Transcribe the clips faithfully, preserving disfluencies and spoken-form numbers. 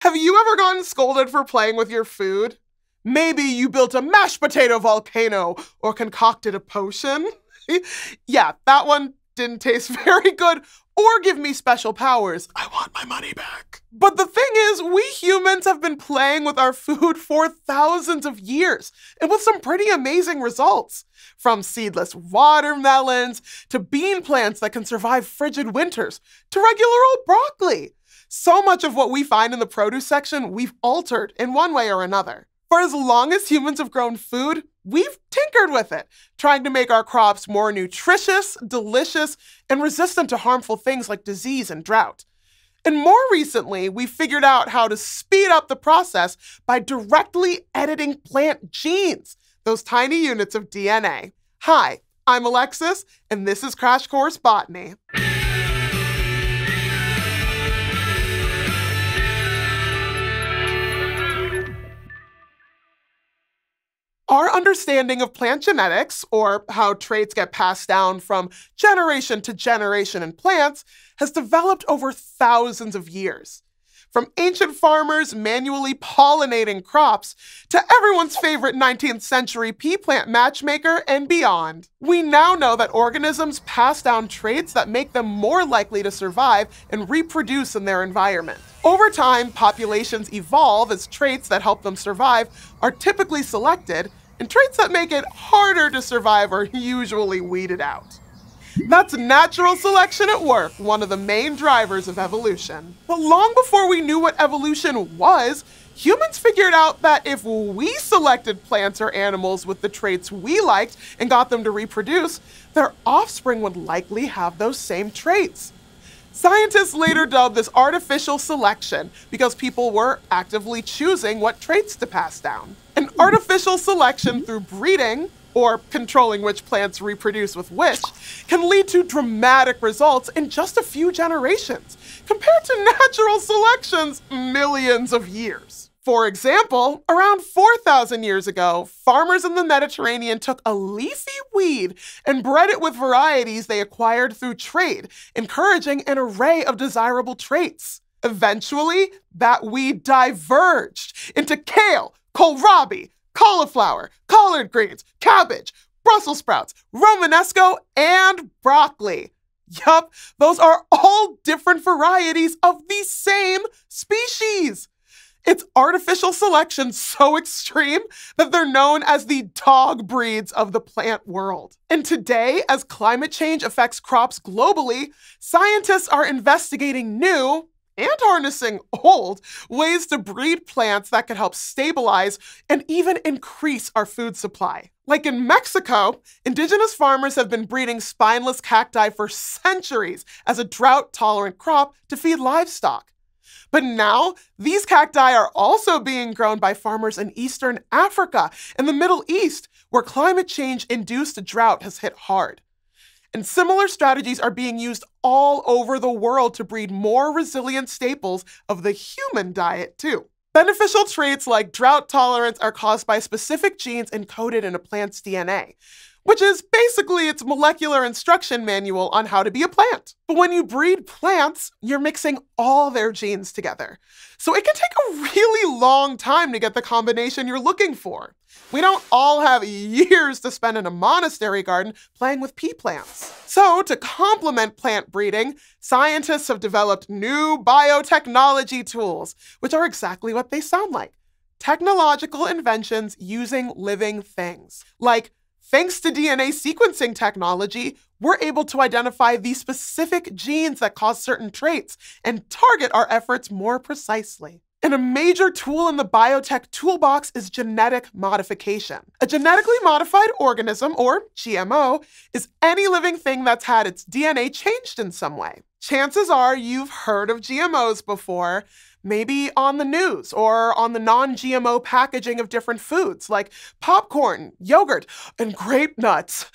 Have you ever gotten scolded for playing with your food? Maybe you built a mashed potato volcano or concocted a potion. Yeah, that one didn't taste very good or give me special powers. I want my money back. But the thing is, we humans have been playing with our food for thousands of years and with some pretty amazing results. From seedless watermelons to bean plants that can survive frigid winters to regular old broccoli. So much of what we find in the produce section we've altered in one way or another. For as long as humans have grown food, we've tinkered with it, trying to make our crops more nutritious, delicious, and resistant to harmful things like disease and drought. And more recently, we figured out how to speed up the process by directly editing plant genes, those tiny units of D N A. Hi, I'm Alexis, and this is Crash Course Botany. Our understanding of plant genetics, or how traits get passed down from generation to generation in plants, has developed over thousands of years. From ancient farmers manually pollinating crops to everyone's favorite nineteenth century pea plant matchmaker and beyond. We now know that organisms pass down traits that make them more likely to survive and reproduce in their environment. Over time, populations evolve as traits that help them survive are typically selected, and traits that make it harder to survive are usually weeded out. That's natural selection at work, one of the main drivers of evolution. But long before we knew what evolution was, humans figured out that if we selected plants or animals with the traits we liked and got them to reproduce, their offspring would likely have those same traits. Scientists later dubbed this artificial selection because people were actively choosing what traits to pass down. And artificial selection through breeding, or controlling which plants reproduce with which, can lead to dramatic results in just a few generations, compared to natural selection's millions of years. For example, around four thousand years ago, farmers in the Mediterranean took a leafy weed and bred it with varieties they acquired through trade, encouraging an array of desirable traits. Eventually, that weed diverged into kale, kohlrabi, cauliflower, collard greens, cabbage, Brussels sprouts, Romanesco, and broccoli. Yup, those are all different varieties of the same species. It's artificial selection so extreme that they're known as the dog breeds of the plant world. And today, as climate change affects crops globally, scientists are investigating new, and harnessing old, ways to breed plants that can help stabilize and even increase our food supply. Like in Mexico, indigenous farmers have been breeding spineless cacti for centuries as a drought-tolerant crop to feed livestock. But now, these cacti are also being grown by farmers in Eastern Africa and the Middle East, where climate change-induced drought has hit hard. And similar strategies are being used all over the world to breed more resilient staples of the human diet, too. Beneficial traits like drought tolerance are caused by specific genes encoded in a plant's D N A, which is basically its molecular instruction manual on how to be a plant. But when you breed plants, you're mixing all their genes together. So it can take a really long time to get the combination you're looking for. We don't all have years to spend in a monastery garden playing with pea plants. So to complement plant breeding, scientists have developed new biotechnology tools, which are exactly what they sound like. Technological inventions using living things. Like, thanks to D N A sequencing technology, we're able to identify the specific genes that cause certain traits and target our efforts more precisely. And a major tool in the biotech toolbox is genetic modification. A genetically modified organism, or G M O, is any living thing that's had its D N A changed in some way. Chances are you've heard of G M Os before, maybe on the news or on the non-G M O packaging of different foods like popcorn, yogurt, and grape nuts.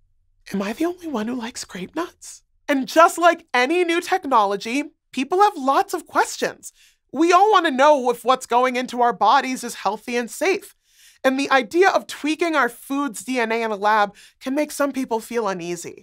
Am I the only one who likes grape nuts? And just like any new technology, people have lots of questions. We all want to know if what's going into our bodies is healthy and safe. And the idea of tweaking our food's D N A in a lab can make some people feel uneasy.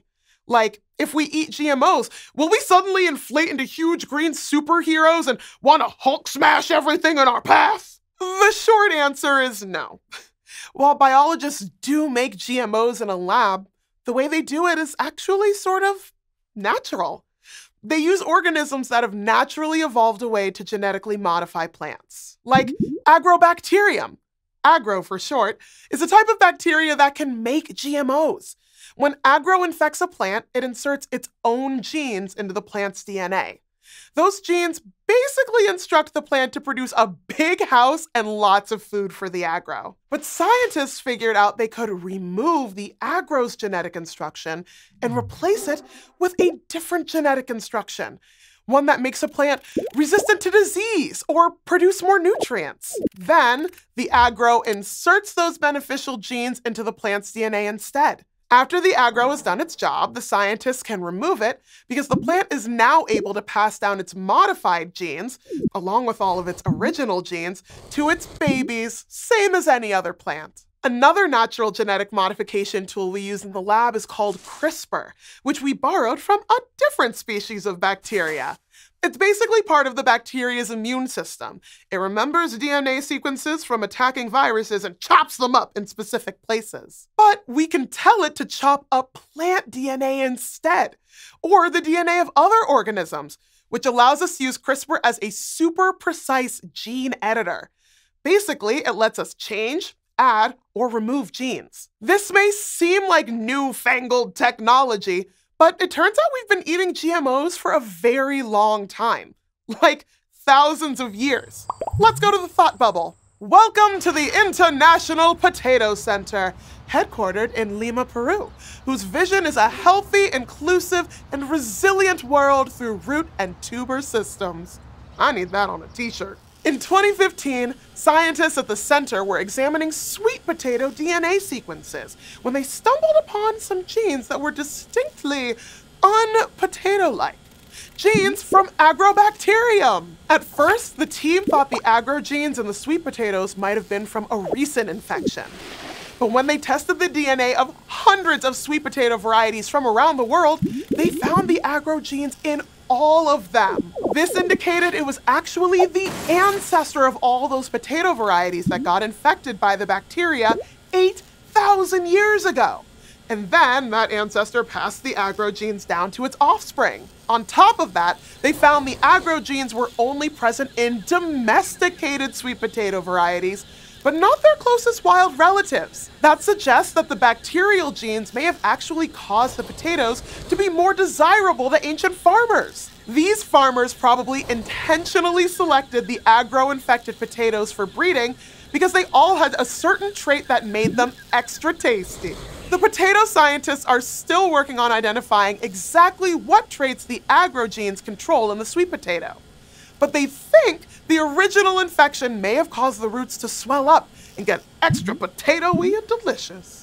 Like, if we eat G M Os, will we suddenly inflate into huge green superheroes and want to Hulk smash everything in our path? The short answer is no. While biologists do make G M Os in a lab, the way they do it is actually sort of natural. They use organisms that have naturally evolved a way to genetically modify plants, like agrobacterium. Agro, for short, is a type of bacteria that can make G M Os. When agro infects a plant, it inserts its own genes into the plant's D N A. Those genes basically instruct the plant to produce a big house and lots of food for the agro. But scientists figured out they could remove the agro's genetic instruction and replace it with a different genetic instruction, one that makes a plant resistant to disease or produce more nutrients. Then, the agro inserts those beneficial genes into the plant's D N A instead. After the agro has done its job, the scientists can remove it because the plant is now able to pass down its modified genes, along with all of its original genes, to its babies, same as any other plant. Another natural genetic modification tool we use in the lab is called CRISPR, which we borrowed from a different species of bacteria. It's basically part of the bacteria's immune system. It remembers D N A sequences from attacking viruses and chops them up in specific places. But we can tell it to chop up plant D N A instead, or the D N A of other organisms, which allows us to use CRISPR as a super precise gene editor. Basically, it lets us change, add, or remove genes. This may seem like newfangled technology, but it turns out we've been eating G M Os for a very long time, like thousands of years. Let's go to the thought bubble. Welcome to the International Potato Center, headquartered in Lima, Peru, whose vision is a healthy, inclusive, and resilient world through root and tuber systems. I need that on a t-shirt. In twenty fifteen, scientists at the center were examining sweet potato D N A sequences when they stumbled upon some genes that were distinctly un-potato-like. Genes from agrobacterium. At first, the team thought the agro genes in the sweet potatoes might have been from a recent infection. But when they tested the D N A of hundreds of sweet potato varieties from around the world, they found the agro genes in all of them. This indicated it was actually the ancestor of all those potato varieties that got infected by the bacteria eight thousand years ago. And then that ancestor passed the agro genes down to its offspring. On top of that, they found the agro genes were only present in domesticated sweet potato varieties, but not their closest wild relatives. That suggests that the bacterial genes may have actually caused the potatoes to be more desirable to ancient farmers. These farmers probably intentionally selected the agro-infected potatoes for breeding because they all had a certain trait that made them extra tasty. The potato scientists are still working on identifying exactly what traits the agro genes control in the sweet potato. But they think the original infection may have caused the roots to swell up and get extra potato-y and delicious.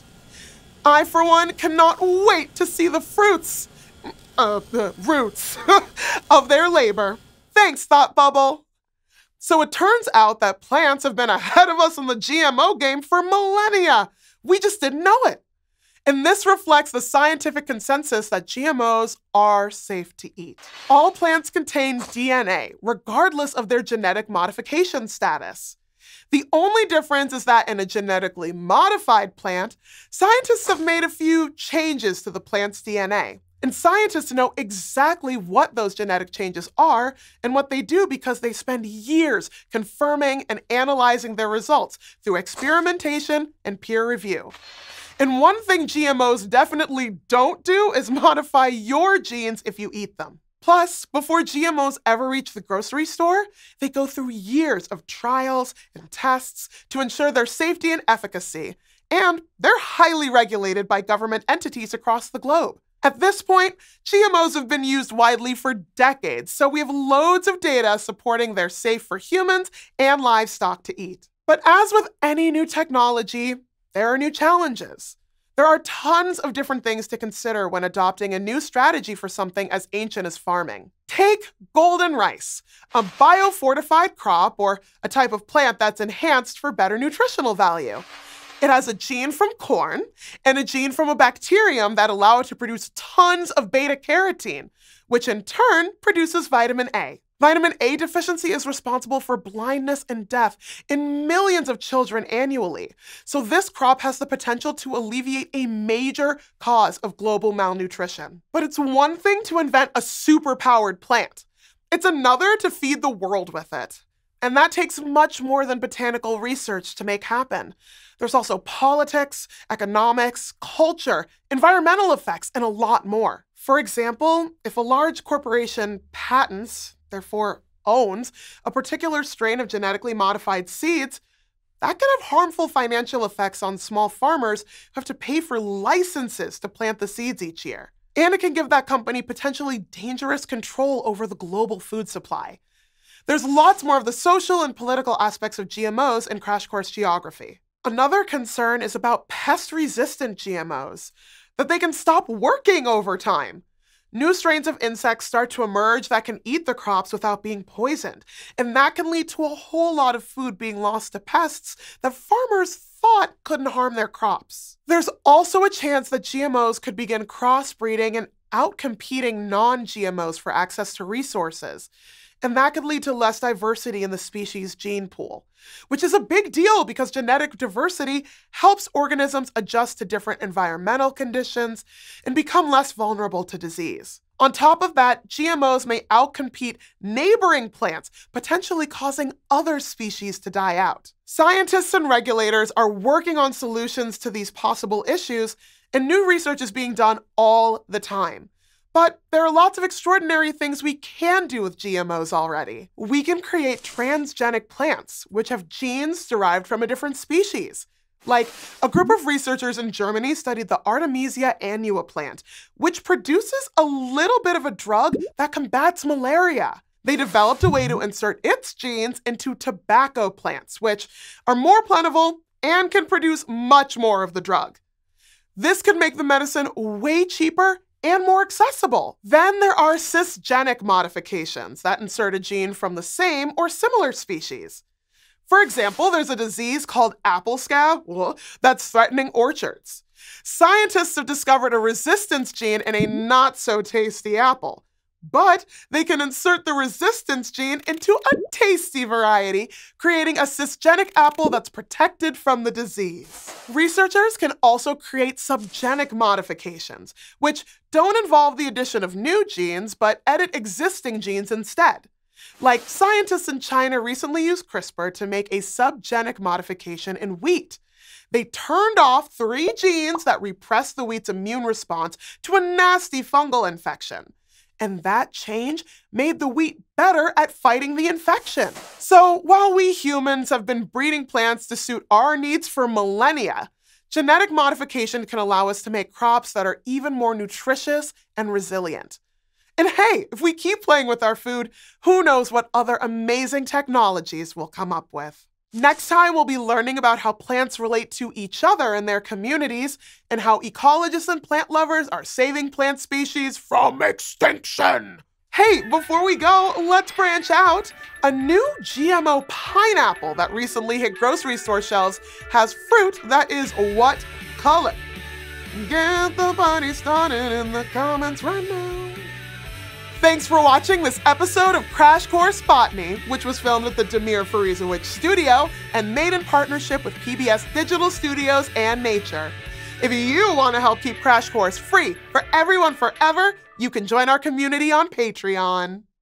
I, for one, cannot wait to see the fruits, uh, the roots of their labor. Thanks, Thought Bubble. So it turns out that plants have been ahead of us in the G M O game for millennia. We just didn't know it. And this reflects the scientific consensus that G M Os are safe to eat. All plants contain D N A, regardless of their genetic modification status. The only difference is that in a genetically modified plant, scientists have made a few changes to the plant's D N A. And scientists know exactly what those genetic changes are and what they do because they spend years confirming and analyzing their results through experimentation and peer review. And one thing G M Os definitely don't do is modify your genes if you eat them. Plus, before G M Os ever reach the grocery store, they go through years of trials and tests to ensure their safety and efficacy. And they're highly regulated by government entities across the globe. At this point, G M Os have been used widely for decades, so we have loads of data supporting they're safe for humans and livestock to eat. But as with any new technology, there are new challenges. There are tons of different things to consider when adopting a new strategy for something as ancient as farming. Take golden rice, a biofortified crop or a type of plant that's enhanced for better nutritional value. It has a gene from corn and a gene from a bacterium that allow it to produce tons of beta-carotene, which in turn produces vitamin A. Vitamin A deficiency is responsible for blindness and death in millions of children annually. So this crop has the potential to alleviate a major cause of global malnutrition. But it's one thing to invent a super-powered plant. It's another to feed the world with it. And that takes much more than botanical research to make happen. There's also politics, economics, culture, environmental effects, and a lot more. For example, if a large corporation patents, therefore owns, a particular strain of genetically modified seeds, that can have harmful financial effects on small farmers who have to pay for licenses to plant the seeds each year. And it can give that company potentially dangerous control over the global food supply. There's lots more of the social and political aspects of G M Os in Crash Course Geography. Another concern is about pest-resistant G M Os, that they can stop working over time. New strains of insects start to emerge that can eat the crops without being poisoned, and that can lead to a whole lot of food being lost to pests that farmers thought couldn't harm their crops. There's also a chance that G M Os could begin crossbreeding and outcompeting non-G M Os for access to resources, and that could lead to less diversity in the species gene pool, which is a big deal because genetic diversity helps organisms adjust to different environmental conditions and become less vulnerable to disease. On top of that, G M Os may outcompete neighboring plants, potentially causing other species to die out. Scientists and regulators are working on solutions to these possible issues, and new research is being done all the time. But there are lots of extraordinary things we can do with G M Os already. We can create transgenic plants, which have genes derived from a different species. Like, a group of researchers in Germany studied the Artemisia annua plant, which produces a little bit of a drug that combats malaria. They developed a way to insert its genes into tobacco plants, which are more plentiful and can produce much more of the drug. This could make the medicine way cheaper and more accessible. Then there are cisgenic modifications that insert a gene from the same or similar species. For example, there's a disease called apple scab that's threatening orchards. Scientists have discovered a resistance gene in a not-so-tasty apple, but they can insert the resistance gene into a tasty variety, creating a cisgenic apple that's protected from the disease. Researchers can also create subgenic modifications, which don't involve the addition of new genes, but edit existing genes instead. Like, scientists in China recently used CRISPR to make a subgenic modification in wheat. They turned off three genes that repress the wheat's immune response to a nasty fungal infection. And that change made the wheat better at fighting the infection. So while we humans have been breeding plants to suit our needs for millennia, genetic modification can allow us to make crops that are even more nutritious and resilient. And hey, if we keep playing with our food, who knows what other amazing technologies we'll come up with. Next time, we'll be learning about how plants relate to each other in their communities and how ecologists and plant lovers are saving plant species from extinction. Hey, before we go, let's branch out. A new G M O pineapple that recently hit grocery store shelves has fruit that is what color? Get the party started in the comments right now. Thanks for watching this episode of Crash Course Botany, which was filmed at the Demir Farizowicz studio and made in partnership with P B S Digital Studios and Nature. If you want to help keep Crash Course free for everyone forever, you can join our community on Patreon.